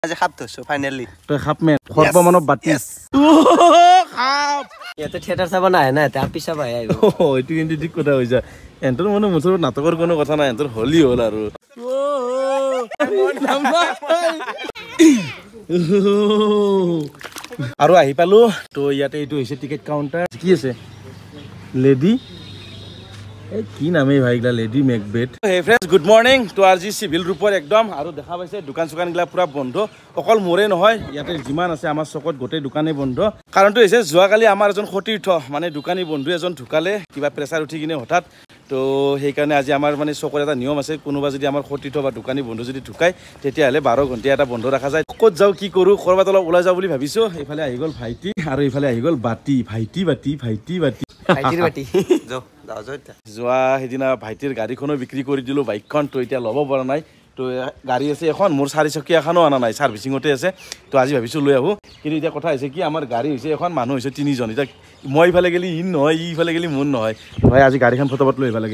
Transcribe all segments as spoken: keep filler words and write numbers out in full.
আজি খাপ ধৰছো ফাইনালি তই খাপ মে খৰব মানব বাতি খাপ ইয়াতে থিয়েটাৰ চাব নাই না তাৰ পিছা ভাই আইব ও এটো কিন্তু ঠিক কথা হইছা এন্তৰ মনে মুছৰ নাটকৰ কোনো কথা নাই এন্তৰ হলি হল আৰু আৰু আহি পালো তো ইয়াতে এটো হৈছে টিকেট কাউন্টাৰ কি আছে লেডি এই কি নামে ভাইগলা লেডি মেকবেট হে ফ্ৰেন্ডস গুড মৰ্নিং তো আজি সিভিল ৰূপৰ একদম আৰু দেখা পাইছে দোকান সুকান গলা পুৰা বন্ধ অকল মোৰে নহয় ইয়াতে যিমান আছে আমাৰ চকত গোটে দোকানে বন্ধ কাৰণটো হৈছে যোৱাকালি আমাৰ এজন সতীৰ্থ মানে দোকানী বন্ধু এজন ঢুকালে কিবা প্ৰেছাৰ উঠি কিনে হঠাৎ তো সেই কাৰণে আজি আমাৰ মানে চকৰ এটা নিয়ম আছে কোনোবা যদি আমাৰ সতীৰ্থ বা দোকানী বন্ধু যদি ঢুকায় তেতিয়া হলে বাৰ ঘণ্টা এটা বন্ধ ৰাখা যায় ক'ত যাও কি কৰো কৰবাত অলপ ওলাই যাও বুলি ভাবিছো এইফালে আহি গল ভাইটি আৰু এইফালে আহি গল বাটি ভাইটি বাটি ভাইটি বাটি ভাইটিৰ বাটি যাও যাও যাও যোৱা হেদিনা ভাইটিৰ গাড়ীখনো বিক্ৰী কৰি দিলো বাইকখন তো এতিয়া ল'ব পৰা নাই তো গাড়ী আছে এখন মোৰ চাৰি চকীয়া এখনো আনা নাই সাৰ্ভিসিংতে আছে তো আজি ভাবিছো লৈ আহো কিন্তু এতিয়া কথা হৈছে কি আমাৰ গাড়ী হৈছে এখন মানুহ হৈছে তিনিজন এতিয়া মই ইফালে গেলি ই নহয় ই ইফালে গেলি মোৰ নহয় ভাই আজি গাড়ীখন ফটোবত লৈ আহিব লাগে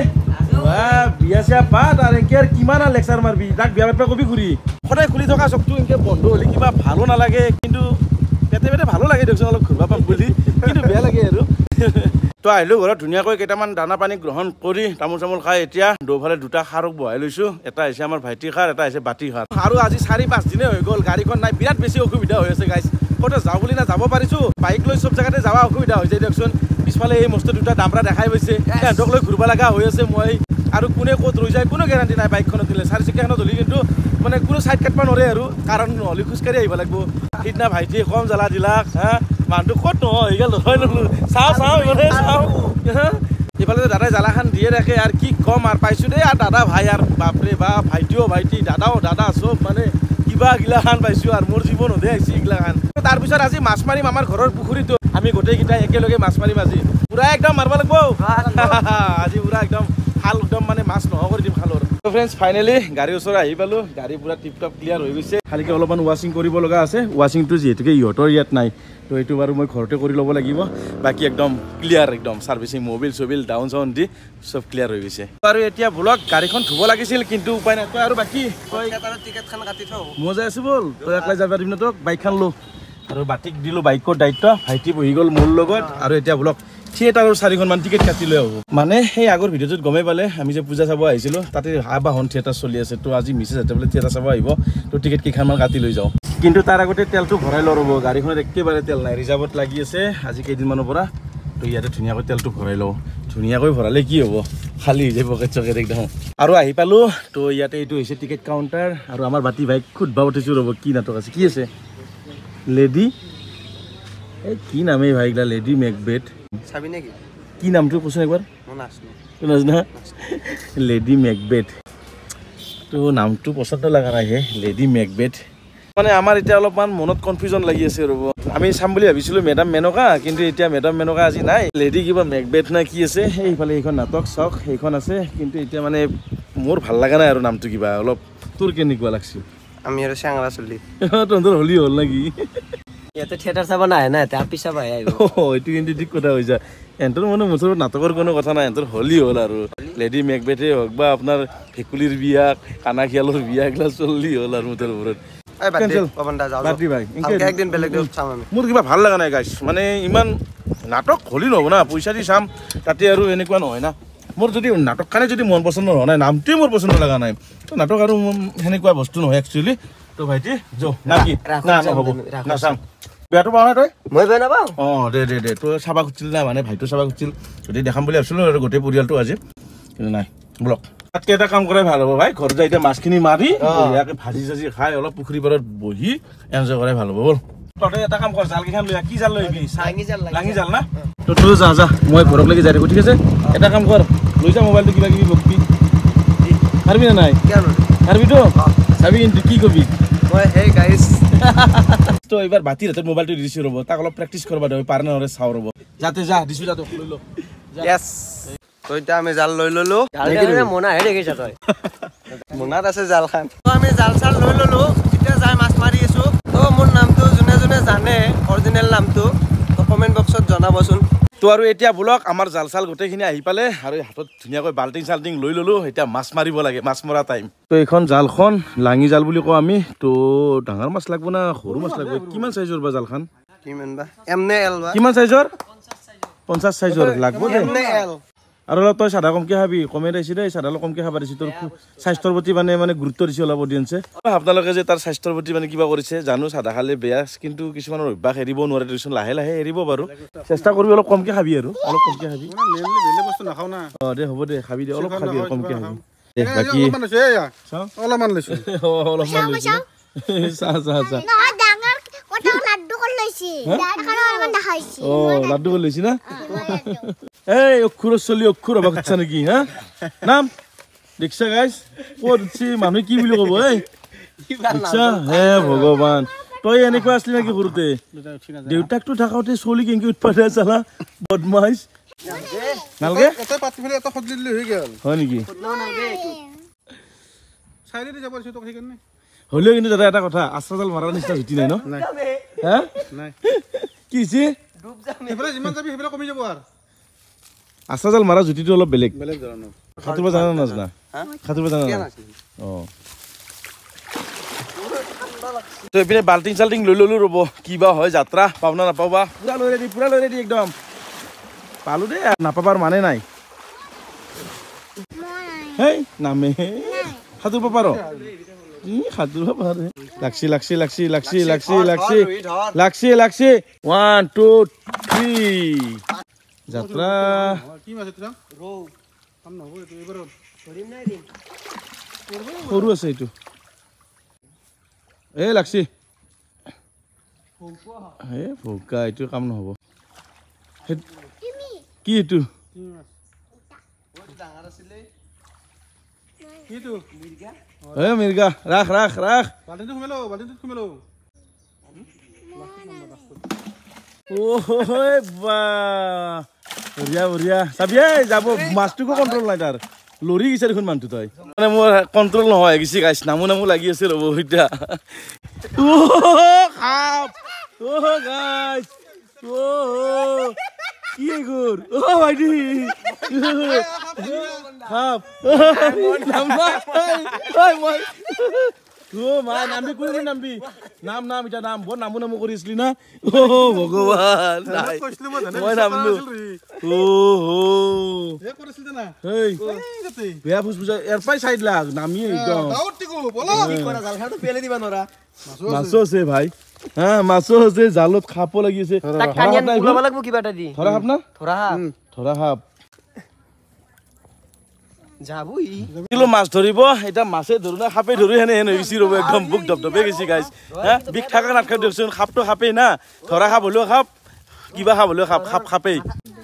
বিয়া চিয়া পাত আৰু একেৰ কিমান লেকচাৰ মাৰবি তাক বিয়া পাতবা কবি ঘূৰি সদায় খুলি থকা চকটো এনেকে বন্ধ হ'লে কিবা ভালো নালাগে কিন্তু পেটে পেটে ভালো লাগে দিয়কচোন অলপ ঘূৰবা পাম বুলি কিন্তু বেয়া লাগে আৰু তো আহিলো ঘৰত ধুনীয়াকৈ কেইটামান দানা পানী গ্ৰহণ কৰি তামোল চামোল খাই এতিয়া দুফালে দুটা খাৰক বহাই লৈছো এটা হৈছে আমাৰ ভাইটি খাৰ এটা হৈছে বাতি খাৰ আৰু আজি চাৰি পাঁচ দিনে হৈ গ'ল গাড়ীখন নাই বিৰাট বেছি অসুবিধা হৈ আছে গাইছ ক'ত যাওঁ বুলি না যাব পাৰিছো বাইক লৈ চব জেগাতে যাবা অসুবিধা হৈ যায় দিয়কচোন পিছফালে এই মস্ত দুটা দামৰা দেখাই গৈছে সিহঁতক লৈ ঘূৰিব লগা হৈ আছে মই আৰু কোনে ক'ত ৰৈ যায় কোনো গেৰাণ্টি নাই বাইকখনত দিলে চাৰি চকীয়াখনত হ'লে কিন্তু মানে কোনো চাইড কাটব নোৱাৰে আৰু কাৰণ নহ'লে খোজকাঢ়ি আহিব লাগিব সিদিনা ভাইটিয়ে কম জ্বালা দিলাক হা মানুহটো ক'ত নহয় হৈ গ'ল নহয় ললো চাওঁ চাওঁ ইমানে চাওঁ এইফালে দাদাই জ্বালাখান দিয়ে ৰাখে আৰু কি কম আৰু পাইছোঁ দেই আৰু দাদা ভাই আৰু বাপৰে বা ভাইটিও ভাইটি দাদাও দাদা চব মানে কিবা গিলাখান পাইছোঁ আৰু মোৰ জীৱন হ'লে আহিছে এইগিলাখান তাৰপিছত আজি মাছ মাৰিম আমাৰ ঘৰৰ পুখুৰীটো আমি গোটেইকেইটাই একেলগে মাছ মাৰিম আজি পুৰা একদম মাৰিব লাগিব আজি পুৰা একদম খাল একদম মানে মাছ নোহোৱা কৰি দিম খালৰ তো ফ্ৰেণ্ডছ ফাইনেলি গাড়ীৰ ওচৰত আহি পালোঁ গাড়ী পুৰা টিপ টপ ক্লিয়াৰ হৈ গৈছে খালিকৈ অলপমান ৱাশ্বিং কৰিব লগা আছে ৱাশ্বিংটো যিহেতুকে ইহঁতৰ ইয়াত নাই তো এইটো বাৰু মই ঘৰতে কৰি ল'ব লাগিব বাকী একদম ক্লিয়াৰ একদম ছাৰ্ভিচিং মবিল চবিল ডাউন চাউন দি চব ক্লিয়াৰ হৈ গৈছে আৰু এতিয়া ভুলক গাড়ীখন ধুব লাগিছিল কিন্তু উপায় নাই তই আৰু বাকী টিকেটখন কাটি থওঁ মই যাই আছোঁ ব'ল তই একলাই যাব পাৰিম ন তোক বাইকখন লো আৰু বাতিক দিলোঁ বাইকৰ দায়িত্ব ভাইটি বহি গ'ল মোৰ লগত আৰু এতিয়া ভুলক থিয়েটাৰৰ চাৰিখনমান টিকেট কাটি লৈ আহোঁ মানে সেই আগৰ ভিডিঅ'টোত গমেই পালে আমি যে পূজা চাব আহিছিলোঁ তাতে আবাহন থিয়েটাৰ চলি আছে তো আজি মিছেছ যাতে বোলে থিয়েটাৰ চাব আহিব তো টিকেট কেইখনমান কাটি লৈ যাওঁ কিন্তু তাৰ আগতে তেলটো ভৰাই লৈ ৰ'ব গাড়ীখনত একেবাৰে তেল নাই ৰিজাৰ্ভত লাগি আছে আজি কেইদিনমানৰ পৰা তো ইয়াতে ধুনীয়াকৈ তেলটো ভৰাই লওঁ ধুনীয়াকৈ ভৰালে কি হ'ব খালী হৈ যায় পকেট চকেট একদম আৰু আহি পালোঁ তো ইয়াতে এইটো হৈছে টিকেট কাউণ্টাৰ আৰু আমাৰ বাতি ভাইক সুধবা উঠিছোঁ ৰ'ব কি নাটক আছে কি আছে লেডি এই কি নামে ভাইগলা লেডি মেকবেট চাবি নেকি কি নামটো কৈছোঁ একবাৰ লেডি মেকবেট তো নামটো পচন্দ লগা নাই হে লেডি মেকবেট মানে আমাৰ এতিয়া অলপমান মনত কনফিউজন লাগি আছে ৰ'ব আমি চাম বুলি ভাবিছিলোঁ মেডাম মেনকা কিন্তু এতিয়া মেডাম মেনকা আজি নাই লেডি কিবা মেকবেট নে কি আছে সেইফালে সেইখন নাটক চাওক সেইখন আছে কিন্তু এতিয়া মানে মোৰ ভাল লগা নাই আৰু নামটো কিবা অলপ তোৰ কেনেকুৱা লাগছিল আমি আৰু চেঙৰা চলি তহঁতৰ হলি হ'ল নেকি ইয়াতে থিয়েটাৰ চাব নাই না তাৰ পিছা ভাই আইব এইটো কিন্তু ঠিক কথা হৈছে এন্তৰ মানে মুছৰ নাটকৰ কোনো কথা নাই এন্তৰ হলি হ'ল আৰু লেডি মেকবেটে হওক বা আপোনাৰ ভেকুলিৰ বিয়া কানাখিয়ালৰ বিয়া এইগিলা চলি হ'ল আৰু মুঠৰ ওপৰত মোৰ কিবা ভাল লগা নাই গাইছ মানে ইমান নাটক হলি নহ'ব না পইচা দি চাম তাতে আৰু এনেকুৱা নহয় না মোৰ যদি নাটক কাৰণে যদি মন পচন্দ হোৱা নাই নামটোৱে মোৰ পচন্দ লগা নাই তো নাটক আৰু সেনেকুৱা বস্তু নহয় একচুৱেলি তো ভাইটি যো না কি না নহ'ব নাচাম বেয়াটো পাওঁ নাই তই মই বেয়া নাপাওঁ অঁ দে দে দে তই চাবা খুজিছিল না মানে ভাইটো চাবা খুজিছিল যদি দেখাম বুলি ভাবিছিলোঁ আৰু গোটেই পৰিয়ালটো আজি কিন্তু নাই ব্লক তাতকৈ এটা কাম কৰাই ভাল হ'ব ভাই ঘৰত যাই এতিয়া মাছখিনি মাৰি ইয়াকে ভাজি চাজি খাই অলপ পুখুৰী পাৰত বহি এনজয় কৰাই ভাল হ'ব ব'ল তহঁতে এটা কাম কৰ জালকেইখন লৈ কি জাল লৈ আহিবি লাঙি জাল না তো তোৰ যা যা মই ঘৰক লাগি যাই থাকোঁ ঠিক আছে এটা কাম কৰ লৈ যা মোবাইলটো কিবা কিবি বকবি পাৰিবি নে নাই পাৰিবিতো চাবি কিন্তু কি কবি মই সেই গাইছ তো এইবাৰ বাতিৰ হাতত মোবাইলটো দিছোঁ ৰ'ব তাক অলপ প্ৰেক্টিচ কৰিব দেই পাৰে নহ'লে চাওঁ ৰ'ব যাতে যা দিছোঁ যাতে লৈ ল য়েছ তো এতিয়া আমি জাল লৈ ল'লো মোনাহে দেখিছা তই মোনাত আছে জালখন তো আমি জাল চাল লৈ ল'লো এতিয়া যাই মাছ মাৰি আছোঁ তো মোৰ নামটো যোনে যোনে জানে অৰিজিনেল নামটো তো কমেণ্ট বক্সত জনাবচোন তো আৰু এতিয়া বলক আমাৰ জাল চাল গোটেইখিনি আহি পালে আৰু হাতত ধুনীয়াকৈ বাল্টিং চাল্টিং লৈ ললো এতিয়া মাছ মাৰিব লাগে মাছ মৰা টাইম তো এইখন জালখন লাঙি জাল বুলি কওঁ আমি তো ডাঙৰ মাছ লাগব না সৰু মাছ লাগব কিমান সাইজৰ বা জালখন কিমান বা এম নে এল বা কিমান সাইজৰ পঞ্চাছ সাইজৰ লাগব দে এম নে এল আৰু অলপ তই সাদা কমকে খাবি কমে দিছি দেই সাদা অলপ কমকে খাব দিছি তোৰ স্বাস্থ্যৰ প্ৰতি মানে মানে গুৰুত্ব দিছি অলপ অডিয়েন্সে আপোনালোকে যে তাৰ স্বাস্থ্যৰ প্ৰতি মানে কিবা কৰিছে জানো সাদা খালে বেয়া কিন্তু কিছুমানৰ অভ্যাস এৰিব নোৱাৰে টিউচন লাহে লাহে এৰিব বাৰু চেষ্টা কৰিবি অলপ কমকে খাবি আৰু অলপ কমকে খাবি মেইনলি বেলেগ বস্তু নাখাও না অ দে হ'ব দে খাবি দে অলপ খাবি কমকে খাবি দে বাকি অলপমান লৈছো এয়া অলপমান লৈছো অলপমান লৈছো চা চা চা ডাঙৰ কটা লাড্ডু কৰি লৈছি ডাঙৰ অলপমান দেখাইছি অ লাড্ডু কৰি লৈছি না এই অক্ষুৰ চলি অক্ষুৰ হ'ব খচ্ছা নেকি হা নাম দেখছা গাইছ ক'ত উঠছি মানুহ কি বুলি ক'ব এই দেখছা হে ভগৱান তই এনেকুৱা আছিলি নেকি সৰুতে দেউতাকটো থাকোঁতে চলি কেনেকৈ উৎপাদে চালা বদমাইছ নালগে এটা পাতি ফেলে এটা খদলি দিলে হৈ গেল হয় নেকি চাইডে দি যাব দিছো তোক সেইকাৰণে হ'লেও কিন্তু দাদা এটা কথা আশ্ৰাজাল মাৰাৰ নিচিনা জুতি নাই ন হা নাই কি হৈছে সেইফালে যিমান যাবি সেইফালে কমি যাব আৰু আশ্ৰাজাল মাৰা জুতিটো অলপ বেলেগ বেলেগ ধৰণৰ সাঁতুৰিব জানা না নাজানা সাঁতুৰিব জানা না অ তো এইপিনে বাল্টিং চাল্টিং লৈ ললো ৰ'ব কিবা হয় যাত্ৰা পাও না নাপাও বা পুৰা লৈ ৰেডি পুৰা লৈ ৰেডি একদম পালো দে নাপাবাৰ মানে নাই হেই নামে সাঁতুৰিব পাৰ সাঁতুৰিব পাৰে লাগছি লাগছি লাগছি লাগছি লাগছি লাগছি লাগছি লাগছি ওৱান টু থ্ৰী যাত্ৰা কি মাছ এইটো ৰৌ কাম নহ'ব এইটো এইবাৰ ধৰিম নাই দিম সৰু আছে এইটো এই লাগছি হে ভোকা এইটো কাম নহ'ব কি এইটো কিটো হে মিৰ্গা ৰাখ ৰাখ ৰাখ বাল্টিংটো সোমালো বাল্টিংটো সোমালো ঐ বা বঢ়িয়া বঢ়িয়া চাবি এই যাব মাছটোকো কণ্ট্ৰল নাই তাৰ লৰি গৈছে দেখোন মানুহটো তই মানে মোৰ কণ্ট্ৰল নহয় গেছি গাইছ নামো নামো লাগি আছে ৰ'ব এতিয়া খাপ অ' গাইছ অ' কি এইবোৰ অ' ভাইটি খাপ নাম মই অ' মা নামবি কোনে নামবি নাম নাম এতিয়া নাম বৰ নামো নামো কৰি আছিলি না অ' ভগৱান নাই মই নামলো অ' বেয়া ফুচ ফুচা ইয়াৰ পৰাই চাইড লাগ নামি একদম মাছো আছে ভাই হা মাছো আছে জালত খাপ লাগি আছে ধৰা সাপ না ধৰা সাপ কিলো মাছ ধৰিব এতিয়া মাছে ধৰো না সাপে ধৰি হেনে হেন হৈ গৈছি ৰ'ব একদম বুক ধপধপে গৈছি গাইছ হা বিষ থাকা নাথাকে দিয়কচোন সাপটো সাপেই না ধৰা সাপ হ'লেও সাপ কিবা সাপ হ'লেও সাপ সাপ সাপেই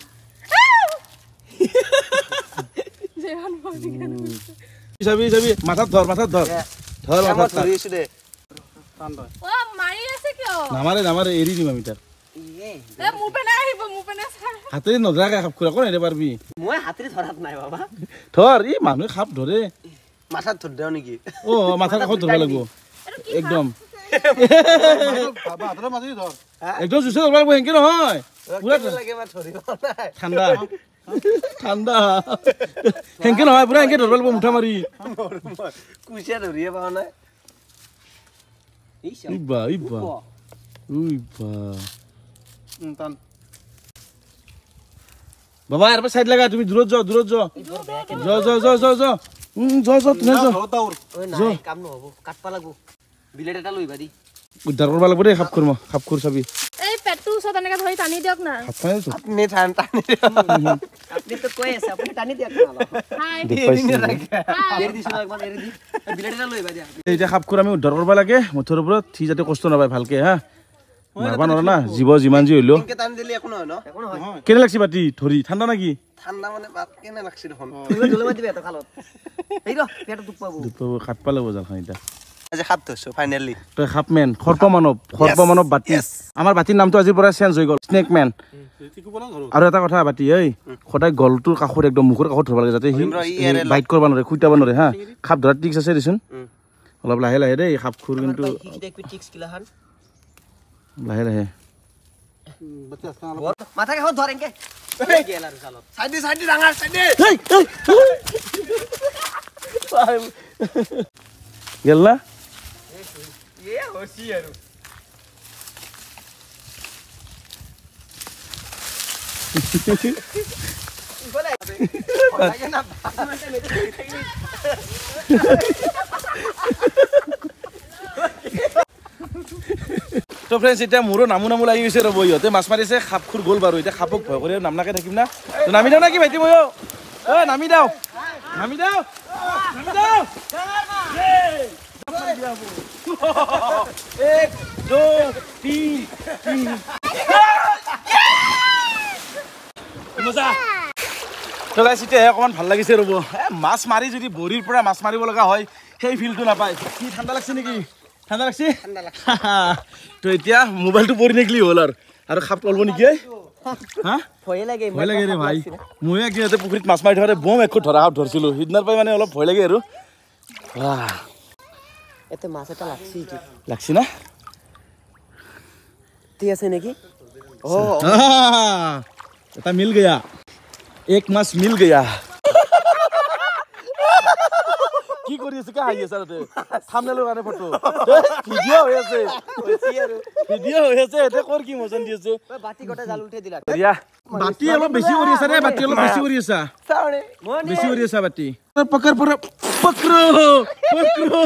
চাবি চাবি মাথাত ধৰ মাথাত ধৰ ধৰ মাথাত ধৰি আছো দে ও মাৰি আছে কিয় নামাৰে নামাৰে এৰি দিম আমি তাক এ মুপে না আহিব মুপে না হাতেৰে নধৰাকে সাপ খুৰা কোনে এনে পাৰবি মই হাতেৰে ধৰাত নাই বাবা ধৰ ই মানুহে সাপ ধৰে মাথাত ধৰ দেও নেকি অ মাথাৰ কাষত ধৰিব লাগিব একদম বাবা হাতৰে মাছ ধৰ একদম জুচে ধৰিব লাগিব সেনকে নহয় পুৰা লাগে মই ধৰিব নাই ঠাণ্ডা ঠাণ্ডা সেনকে নহয় পুৰা সেনকে ধৰিব লাগিব মুঠা মাৰি কুচিয়া ধৰিয়ে পাওঁ নাই ইবা ইবা উই বা টান বাবা ইয়াৰ পৰা চাইড লাগা তুমি দূৰত যোৱা দূৰত যোৱা যোৱা যোৱা যোৱা যোৱা যোৱা উম যোৱা যোৱা তুমি যোৱা ঐ নাই কাম নহ'ব কাটবা লাগব বিলেট এটা লৈ বাদি উদ্ধাৰ কৰিব লাগিব দেই সাপখোৰ মই সাপখোৰ চাবি এই পেটটো ওচৰত এনেকে ধৰি টানি দিয়ক না হাত পাই আছো আপনি টান টানি আপনি তো কৈ আছে আপনি টানি দিয়ক না হাই এৰি দিছো একবাৰ এৰি দি বিলেট এটা লৈ বাদি এতিয়া সাপখোৰ আমি উদ্ধাৰ কৰিব লাগে মুঠৰ ওপৰত সি যাতে কষ্ট নাপায় ভালকে হা মাৰবা নোৱাৰা না জীৱ যিমান যি হ'লেও কেনকে টানি দিলি একো নহয় ন একো নহয় কেনে লাগছি বাতি ধৰি ঠাণ্ডা নেকি ঠাণ্ডা মানে বাত কেনে লাগছি দেখোন তুই ধুলে মাতি বেটা খালত এই ৰ পেট দুখ পাবো দুখ পাব খাট পালে বজাৰখন এতিয়া আজি খাপ ধৰছো ফাইনালি তই সাপমেন সৰ্প মানৱ সৰ্প মানৱ বাতি আমাৰ বাতিৰ নামটো আজিৰ পৰা চেঞ্জ হৈ গ'ল স্নেক মেন আৰু এটা কথা বাতি এই সদায় গলটোৰ কাষত একদম মুখৰ কাষত ধৰিব লাগে যাতে সি বাইট কৰিব নোৱাৰে খুইটাব নোৱাৰে হা সাপ ধৰাৰ টিক্স আছে দেচোন অলপ লাহে লাহে দেই সাপ খুৰ কিন্তু লাহে লাহে মাথা কাষত ধৰ এনকে সাইডে সাইডে ডাঙৰ সাইডে গেল না এ হসি আৰু বলে লাগে না তো ফ্রেন্ডস এটা মোৰো নামু নামু লাগি গৈছে ৰব ইহঁতে মাছ মাৰিছে খাপ খুৰ গ'ল বাৰু এতিয়া খাপক ভয় কৰি নামনাকে থাকিম না তো নামি দাও না কি ভাইটি মই ঐ নামি দাও নামি দাও নামি দাও এক দুই তিন তিন মজা তো গাইছ এতিয়া অকণমান ভাল লাগিছে ৰব মাছ মাৰি যদি বৰিৰ পৰা মাছ মাৰিব লগা হয় সেই ফিলটো নাপায় কি ঠাণ্ডা লাগছে নেকি ঠাণ্ডা লাগছে তো এতিয়া মোবাইলটো পৰি নেকি হ'ল আৰু আৰু খাপ তলব নেকি হা ভয় লাগে ভয় লাগে ৰে ভাই মই একদিন ইয়াতে পুখুৰীত মাছ মাৰি থাকোঁতে বম একো ধৰা খাপ ধৰিছিলোঁ সিদিনাৰ পৰাই মানে অলপ ভয় লাগে আৰু এতে মাছ এটা লাগছি লাগছি না ঠিক আছে নেকি ও এটা মিল গয়া এক মাছ মিল গয়া কি কৰি আছে কা হাই আছে তাতে থাম্বনেলৰ কাৰণে ফটো ভিডিঅ' হৈ আছে ভিডিঅ' হৈ আছে এতে কৰ কি মজন দি আছে বাটি গটা জাল উঠে দিলা ৰিয়া বাটি অলপ বেছি কৰি আছে ৰে বাটি অলপ বেছি কৰি আছে চাওনে বেছি কৰি আছে বাটি পকৰ পৰা পকৰো পকৰো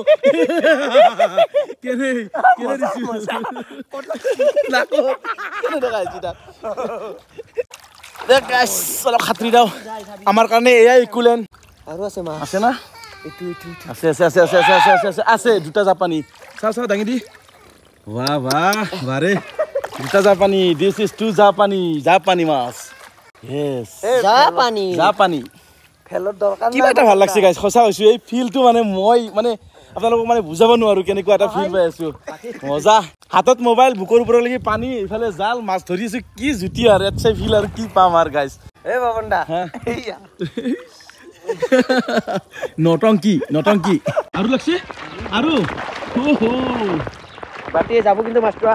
কেনে কেনে দিছি নাকো কেনে দেখাইছি তা দেখ গাইস অলপ খাতৰি দাও আমাৰ কাৰণে এয়াই ইকুলেন আৰু আছে মাছ আছে না এটু এটু আছে আছে আছে আছে আছে আছে আছে আছে দুটা জাপানী চাও চাও দাঙি দি বাহ বাহ বাৰে দুটা জাপানী দিস ইজ টু জাপানী জাপানী মাছ ইয়েস জাপানী জাপানী খেলৰ দৰকাৰ কিবা এটা ভাল লাগছে গাইছ সঁচা কৈছো এই ফিলটো মানে মই মানে আপোনালোকক মানে বুজাব নোৱাৰো কেনেকুৱা এটা ফিল পাই আছো মজা হাতত মোবাইল বুকৰ ওপৰলৈকে পানী ইফালে জাল মাছ ধৰি আছো কি জুতি আৰু এটছে ফিল আৰু কি পাম আৰু গাইছ এ বাবন্দা এইয়া নটংকি নটংকি আৰু লাগছে আৰু ওহো বাটি যাব কিন্তু মাছটো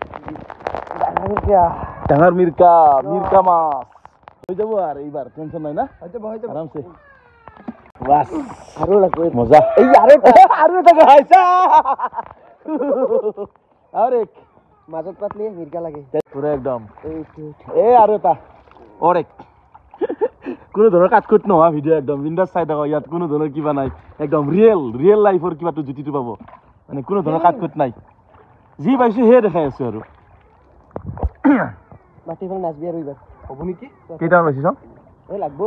ডাঙৰ মিৰকা মিৰকা মাছ হৈ যাব আৰু এইবাৰ টেনচন নাই না হয়তো হয়তো আৰামছে বাস আৰু লাগবে মজা এই আৰু আৰু এটা গাইছা আৰু এক মাজত পাতলি মিৰকা লাগে পুৰা একদম এইটো এই আৰু এটা অৰ এক কোনো ধৰণৰ কাটকুট নোহোৱা ভিডিঅ' একদম বিন্দাছ চাই থাকক ইয়াত কোনো ধৰণৰ কিবা নাই একদম ৰিয়েল ৰিয়েল লাইফৰ কিবাটো জুতিটো পাব মানে কোনো ধৰণৰ কাটকুট নাই যি পাইছোঁ সেয়ে দেখাই আছোঁ আৰু মাটিখন নাচবি আৰু এইবাৰ হ'ব নেকি কেইটামান পাইছোঁ চাওঁ এই লাগব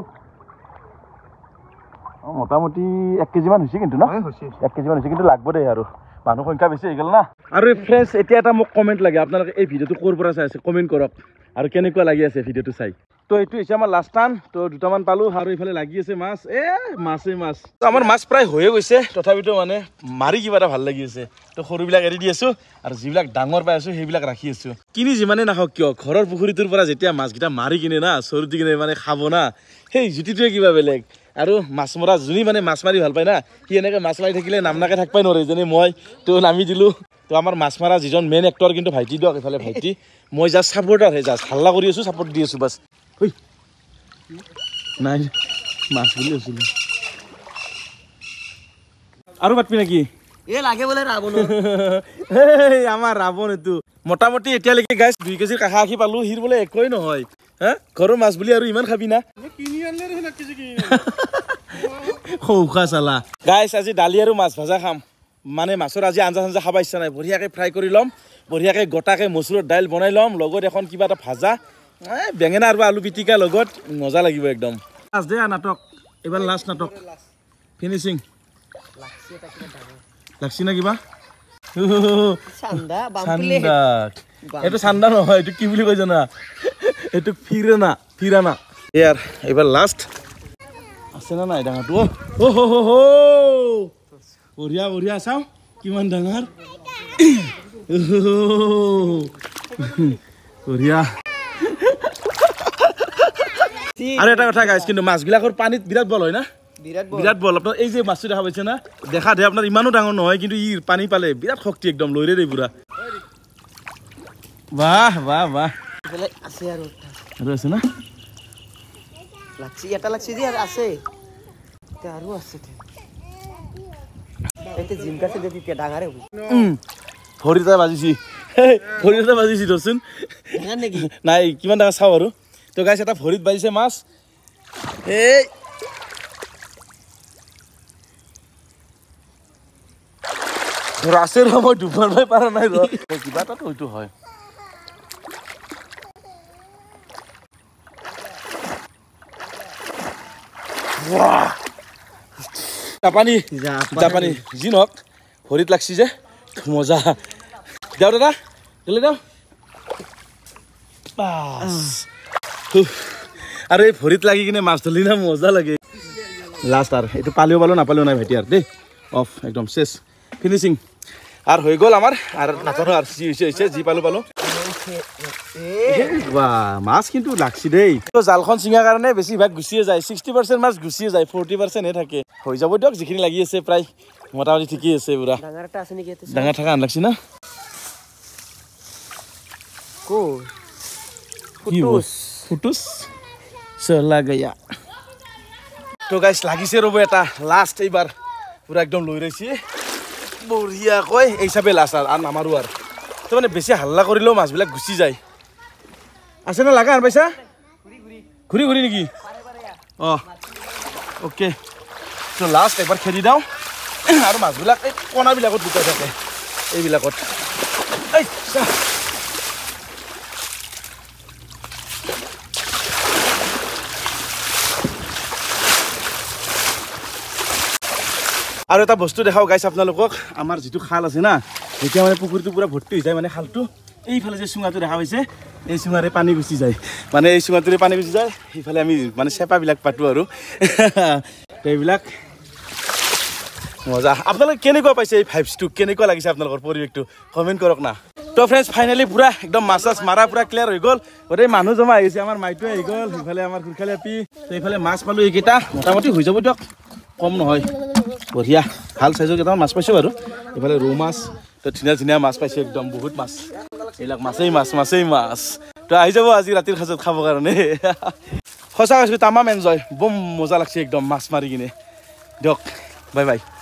অঁ মোটামুটি এক কেজিমান হৈছে কিন্তু ন এক কেজিমান হৈছে কিন্তু লাগব দেই আৰু মানুহ সংখ্যা বেছি হৈ গ'ল না আৰু ফ্ৰেণ্ডছ এতিয়া এটা মোক কমেণ্ট লাগে আপোনালোকে এই ভিডিঅ'টো ক'ৰ পৰা চাই আছে কমেণ্ট কৰক আৰু কেনেকুৱা লাগি আছে ভিডিঅ'টো চাই তো এইটো হৈছে আমাৰ লাষ্ট টান তো দুটামান পালোঁ আৰু এইফালে লাগি আছে মাছ এ মাছেই মাছ তো আমাৰ মাছ প্ৰায় হৈয়ে গৈছে তথাপিতো মানে মাৰি কিবা এটা ভাল লাগি আছে তো সৰুবিলাক এৰি দি আছোঁ আৰু যিবিলাক ডাঙৰ পাই আছোঁ সেইবিলাক ৰাখি আছোঁ কিনি যিমানে নাখাওক কিয় ঘৰৰ পুখুৰীটোৰ পৰা যেতিয়া মাছকেইটা মাৰি কিনে না চৰু দি কিনে মানে খাব না সেই জুতিটোৱে কিবা বেলেগ আৰু মাছ মৰা যোনে মানে মাছ মাৰি ভাল পায় না সি এনেকৈ মাছ মাৰি থাকিলে নামনাকে থাকিবই নোৱাৰে যেনে মই তো নামি দিলোঁ তো আমাৰ মাছ মৰা যিজন মেইন এক্টৰ কিন্তু ভাইটি দিয়ক এইফালে ভাইটি মই জাষ্ট ছাপৰ্টাৰহে জাষ্ট হাল্লা কৰি আছোঁ ছাপৰ্ট দি আছোঁ বাছ ঐ নাই মাছ বুলি আছিলোঁ আৰু পাতবি নেকি এ লাগে বোলে ৰাৱণ এই আমাৰ ৰাৱণ এইটো মোটামুটি এতিয়ালৈকে গাইছ দুই কেজিৰ কাষা আখি পালোঁ সিৰ বোলে একোৱেই নহয় হা ঘৰৰ মাছ বুলি আৰু ইমান খাবি না কিনি আনলে ৰে না কেজি কিনি সৌখা চালা গাইছ আজি দালি আৰু মাছ ভাজা খাম মানে মাছৰ আজি আঞ্জা চাঞ্জা খাব ইচ্ছা নাই বঢ়িয়াকৈ ফ্ৰাই কৰি ল'ম বঢ়িয়াকৈ গোটাকৈ মচুৰৰ দাইল বনাই ল'ম লগত এখন কিবা এটা ভাজা বেঙেনা আৰু আলু পিটিকা লগত মজা লাগিব একদম লাষ্ট দে নাটক এইবাৰ লাষ্ট নাটক ফিনিচিং লাগছি না কিবা চান্দা বাম্পলে এইটো চান্দা নহয় এইটো কি বুলি কয় জানা এইটো ফিৰানা ফিৰানা ইয়াৰ এইবাৰ লাষ্ট আছে না নাই ডাঙৰটো অ হ হ হ বঢ়িয়া বঢ়িয়া চাওঁ কিমান ডাঙৰ বঢ়িয়া আৰু এটা কথা গাইছ কিন্তু মাছবিলাকৰ পানীত বিৰাট বল হয় না বিৰাট বল আপোনাৰ এই যে মাছটো দেখা পাইছে না দেখা দে আপোনাৰ ইমানো ডাঙৰ নহয় কিন্তু ই পানী পালে বিৰাট শক্তি একদম লৈৰে দেই পুৰা বাহ বাহ বাহ আছে আৰু আৰু আছে না লাগছি এটা লাগছি যে আর আছে তে আরো আছে তে এতে জিম কাছে যদি তে ডাঙারে হবি ভৰিটা বাজিছি ভৰিটা বাজিছি দচোন ডাঙাৰ নেকি নাই কিমান ডাঙৰ চাওঁ আৰু তো গাইছ এটা ভৰিত বাজিছে মাছ এই ৰাসেৰ মই দুবাৰ বাই পাৰা নাই ৰ কিবা এটাতো হয়তো হয় জাপানী জাপানী যি নহওক ভৰিত লাগছি যে মজা যাও দাদা দিলে যাও আৰু এই ভৰিত লাগি কিনে মাছ ধৰলি না মজা লাগে লাষ্ট আৰু এইটো পালিও পালো নাপালিও নাই ভাইটি আৰু দেই অফ একদম শেষ ফিনিচিং আৰু হৈ গ'ল আমাৰ আৰু নাজানো আৰু যি হৈছে হৈছে যি পালো পালো মাছ কিন্তু লাগছি দেই জালখন চিঙাৰ কাৰণে বেছিভাগ গুচিয়ে যায় ছিক্সটি পাৰ্চেণ্ট মাছ গুচিয়ে যায় ফৰ্টি পাৰ্চেণ্টহে থাকে হৈ যাব দিয়ক যিখিনি লাগি আছে প্ৰায় মোটামুটি ঠিকেই আছে পুৰা ডাঙাৰ এটা আছে নেকি ডাঙৰ থকা আন লাগছি না কো ফুটুস ফুটুস চলা গয়া তো গাইছ লাগিছে ৰ'ব এটা লাষ্ট এইবাৰ পুৰা একদম লৈ ৰৈছি বঢ়িয়া কয় এই হিচাপে লাষ্ট আৰু নামাৰো আৰু তো মানে বেছি হাল্লা কৰিলেও মাছবিলাক গুচি যায় আছে না লাগা আৰু পাইছা ঘূৰি ঘূৰি নেকি অঁ অ'কে তো লাষ্ট একবাৰ খেদি দিওঁ আৰু মাছবিলাক এই কণাবিলাকত লুকাই থাকে এইবিলাকত এই আৰু এটা বস্তু দেখাও গাইছ আপোনালোকক আমাৰ যিটো খাল আছে না এতিয়া মানে পুখুৰীটো পুৰা ভৰ্তি হৈ যায় মানে খালটো এইফালে যে চুঙাটো দেখা পাইছে এই চুঙাৰে পানী গুচি যায় মানে এই চুঙাটোৰে পানী গুচি যায় সেইফালে আমি মানে চেপাবিলাক পাতোঁ আৰু এইবিলাক মজা আপোনালোকে কেনেকুৱা পাইছে এই ভাইবছটো কেনেকুৱা লাগিছে আপোনালোকৰ পৰিৱেশটো কমেণ্ট কৰক না তো ফ্ৰেণ্ডছ ফাইনেলি পুৰা একদম মাছ চাছ মাৰা পুৰা ক্লিয়াৰ হৈ গ'ল গোটেই মানুহ জমা আহিছে আমাৰ মাইটো আহি গ'ল সেইফালে আমাৰ খুৰখালি আপি তো এইফালে মাছ পালোঁ এইকেইটা মোটামুটি হৈ যাব দিয়ক কম নহয় বঢ়িয়া ভাল চাইজৰ কেইটামান মাছ পাইছোঁ বাৰু এইফালে ৰৌ মাছ তো ধুনীয়া ধুনীয়া মাছ পাইছোঁ একদম বহুত মাছ এইবিলাক মাছেই মাছ মাছেই মাছ তো আহি যাব আজি ৰাতিৰ সাঁজত খাবৰ কাৰণে সঁচা কৈছোঁ তামাম এনজয় বম মজা লাগছে একদম মাছ মাৰি কিনে দিয়ক বাই বাই